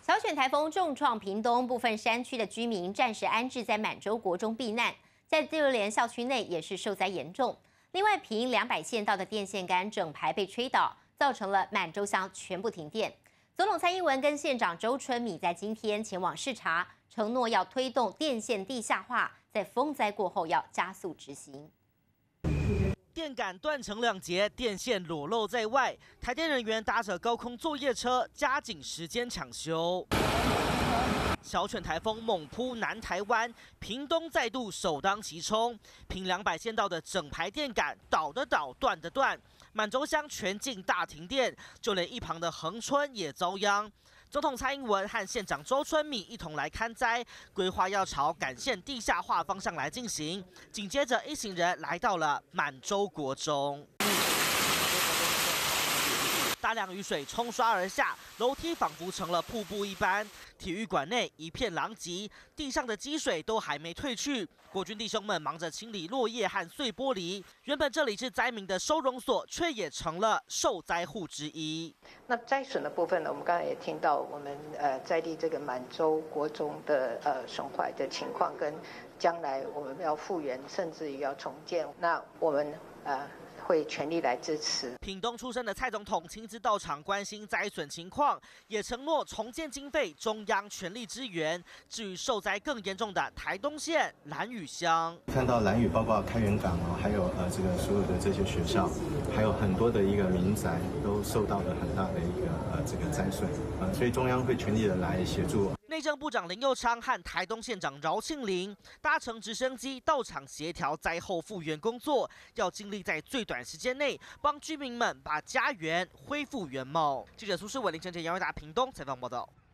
小犬台风重创屏东部分山区的居民，暂时安置在满洲国中避难。在六连校区内也是受灾严重。另外，屏200线道的电线杆整排被吹倒，造成了满洲乡全部停电。总统蔡英文跟县长周春米在今天前往视察，承诺要推动电线地下化，在风灾过后要加速执行。 电杆断成2截，电线裸露在外，台电人员搭着高空作业车，加紧时间抢修。小犬台风猛扑南台湾，屏东再度首当其冲，屏200线道的整排电杆倒的倒，断的断，满洲乡全境大停电，就连一旁的恒春也遭殃。总统蔡英文和县长周春米一同来看灾，规划要朝赶线地下化方向来进行。紧接着，一行人来到了满洲国中。大量雨水冲刷而下，楼梯仿佛成了瀑布一般。体育馆内一片狼藉，地上的积水都还没退去。国军弟兄们忙着清理落叶和碎玻璃。原本这里是灾民的收容所，却也成了受灾户之一。 那灾损的部分呢？我们刚才也听到，我们在地这个满洲国中的损坏的情况，跟将来我们要复原，甚至于要重建，那我们会全力来支持。 屏东出生的蔡总统亲自到场关心灾损情况，也承诺重建经费中央全力支援。至于受灾更严重的台东县兰屿乡， 看到兰屿包括开元港还有这个所有的这些学校，还有很多的一个民宅都受到了很大的一个这个灾损所以中央会全力的来协助。 内政部长林右昌和台东县长饶庆林搭乘直升机到场协调灾后复原工作，要尽力在最短时间内帮居民们把家园恢复原貌。记者苏世伟、林晨杰、杨伟达屏东采访报道。